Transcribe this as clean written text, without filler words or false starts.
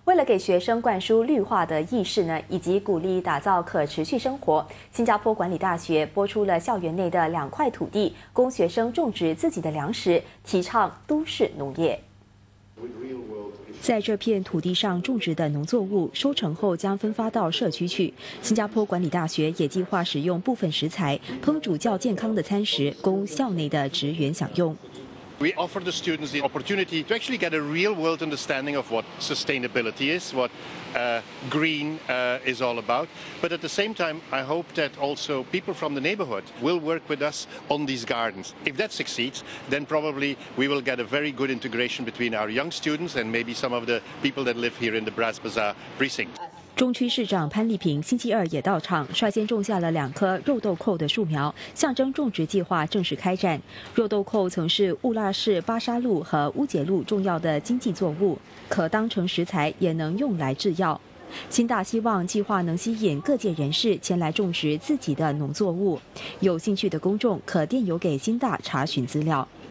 为了给学生灌输绿化的意识呢，以及鼓励打造可持续生活，新加坡管理大学拨出了校园内的2块土地，供学生种植自己的粮食，提倡都市农业。 在这片土地上种植的农作物收成后将分发到社区去。新加坡管理大学也计划使用部分食材烹煮较健康的餐食，供校内的职员享用。 We offer the students the opportunity to actually get a real-world understanding of what sustainability is, what green is all about. But at the same time, I hope that also people from the neighborhood will work with us on these gardens. If that succeeds, then probably we will get a very good integration between our young students and maybe some of the people that live here in the Bras Basah precinct. 中区市长潘丽萍星期二也到场，率先种下了2棵肉豆蔻的树苗，象征种植计划正式开展。肉豆蔻曾是乌拉市巴沙路和乌节路重要的经济作物，可当成食材，也能用来制药。新大希望计划能吸引各界人士前来种植自己的农作物，有兴趣的公众可电邮给新大查询资料。